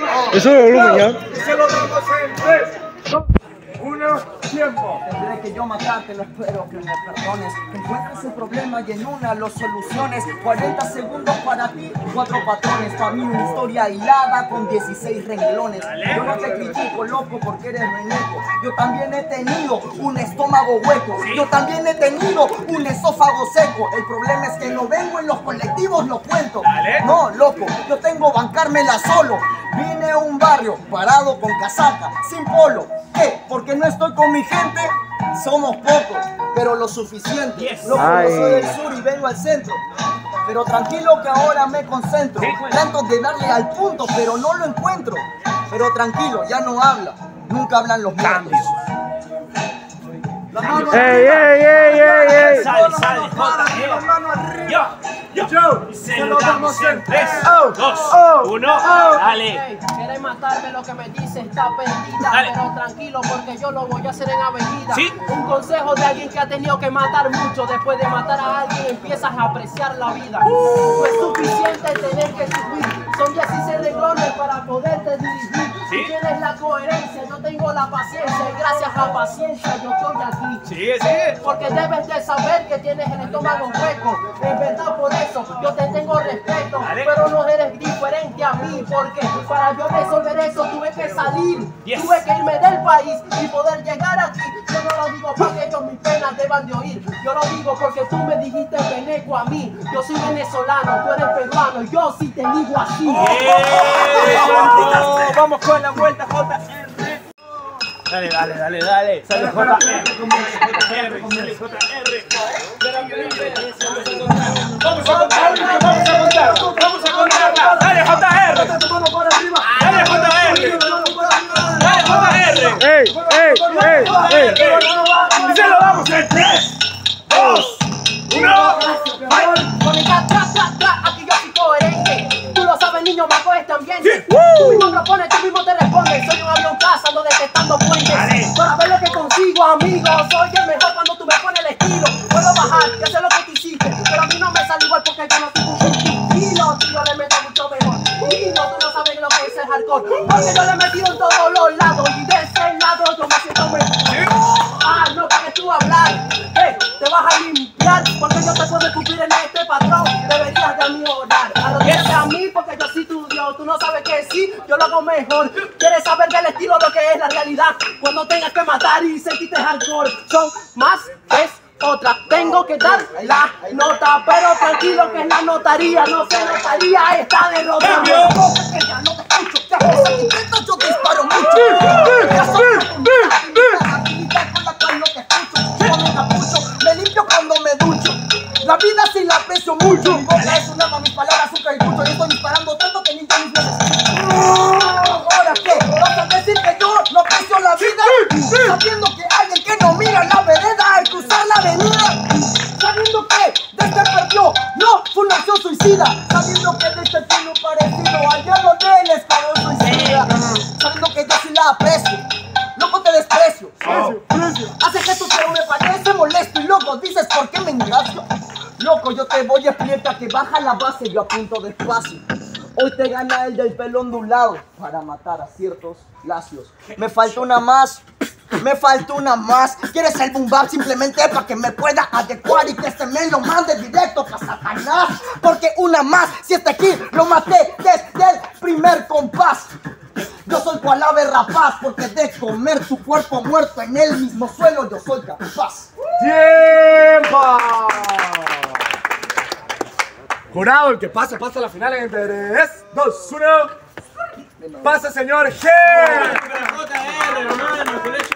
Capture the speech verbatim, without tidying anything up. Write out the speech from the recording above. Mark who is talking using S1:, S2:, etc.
S1: Eso es el volumen ya.
S2: Y se lo damos en tres, dos, uno, tiempo.
S3: Tendré que yo matarte, no espero que me perdones. Que encuentres el problema y en una lo soluciones. cuarenta segundos para ti, cuatro patrones. Para mí una historia hilada con dieciséis renglones. Yo no te critico, loco, porque eres reneco. Yo también he tenido un estómago hueco. Yo también he tenido un esófago seco. El problema es que no vengo en los colectivos, lo cuento. No, loco, yo tengo bancármela solo. Vine a un barrio parado con casaca, sin polo. ¿Qué? Porque no estoy con mi gente. Somos pocos, pero lo suficiente. Yes. Loco, yo soy del sur y vengo al centro. Pero tranquilo que ahora me concentro. Trato de darle al punto, pero no lo encuentro. Pero tranquilo, ya no habla. Nunca hablan los cambios.
S1: ¡Ey, ey, ey, ey, ey!
S2: Sale, sale, J, yo, yo, yo, y se lo damos en tres, dos, uno, dale.
S4: Quieres matarme, lo que me dice está perdida.
S2: Dale.
S4: Pero tranquilo porque yo lo voy a hacer en avenida.
S2: ¿Sí?
S4: Un consejo de alguien que ha tenido que matar mucho. Después de matar a alguien empiezas a apreciar la vida.
S2: Uh.
S4: No es suficiente tener que subir. Son dieciséis renglones para poderte dirigir.
S2: ¿Sí?
S4: Tú tienes la coherencia, yo tengo la paciencia. Y gracias a paciencia yo estoy aquí.
S2: Sigue, sigue.
S4: Porque debes de saber que tienes el estómago hueco. Es verdad, por eso yo te tengo respeto.
S2: Dale.
S4: Pero no eres diferente a mí. Porque para yo resolver eso tuve que salir.
S2: Yes.
S4: Tuve que irme del país y poder llegar aquí. Yo no lo digo porque ellos mis penas deban de oír. Yo lo digo porque tú me dijiste veneco a mí. Yo soy venezolano, tú eres peruano. Yo sí te digo así.
S2: Oh, vamos con la vuelta, J R. Dale, dale, dale, dale. Sale J R. Sale J R. Vamos a contar, vamos a contar, vamos a contar. Dale J R. Dale J R. Dale J R.
S1: ¡Ey, ey, ey, ey!
S2: Y se lo damos en tres, dos, uno.
S4: Tra, tra, tra, tra, aquí yo soy coherente. Tú lo sabes, niño, bajo este ambiente.
S2: Sí.
S4: Tú mismo propones, tú mismo te respondes. Soy un avión cazando, detectando puentes.
S2: Dale.
S4: Para ver lo que consigo, amigo. Soy el mejor cuando tú me pones el estilo. Puedo bajar y hacer lo que tú hiciste, pero a mí no me sale igual porque yo no soy un kilo. Tú yo le meto mucho mejor. Y no, tú no sabes lo que es el hardcore. Porque yo le he metido en todos los lados. Y de ese lado yo me siento mejor. Ah, no pares tú a hablar. Hey, te vas a limpiar porque yo te puedo escupir en este patrón. Deberías de a mí orar. Arrodíllate a mí porque yo soy tu Dios. Tú no sabes que sí, yo lo hago mejor. Quieres saber del estilo lo que es la realidad. Cuando tengas que matar y sentirte hardcore. Son más es otra. Tengo que dar la nota, pero tranquilo que en la notaría no se notaría esta derrota.
S3: Que ya no te escucho, ya por sentimientos yo disparo mucho. Ya soy una habilidad con la cual no te escucho. Yo me capucho, me limpio cuando me ducho. La vida sí la aprecio mucho. Mi boca es un arma, mis palabras azúcar y mucho. Y estoy disparando tanto que ni yo mismo necesito. ¿Ahora qué? ¿Vas a decir que yo no aprecio la vida? Sabiendo que alguien que no mira la vereda al cruzar la avenida. Sabiendo que desde perdió, no fue una acción suicida. Sabiendo que desde tiene un parecido al diablo del escuadrón suicida. Sabiendo que yo sí la aprecio, loco te desprecio. Hace gestos pero me parece molesto y luego dices ¿por qué me engaño? Loco, yo te voy a explicar que baja la base, yo apunto despacio. Hoy te gana el del pelo ondulado para matar a ciertos lacios. Me falta una más, me falta una más. ¿Quieres el boom bap simplemente para que me pueda adecuar y que este men lo mande directo para Satanás? Porque una más, si este aquí lo maté desde el primer compás. Yo soy cual ave rapaz, porque de comer tu cuerpo muerto en el mismo suelo yo soy capaz.
S2: ¡Tiempo! Jurado, el que pase, pasa a la final en tres, dos, uno. Pasa, señor G.
S5: J R, hermano, que le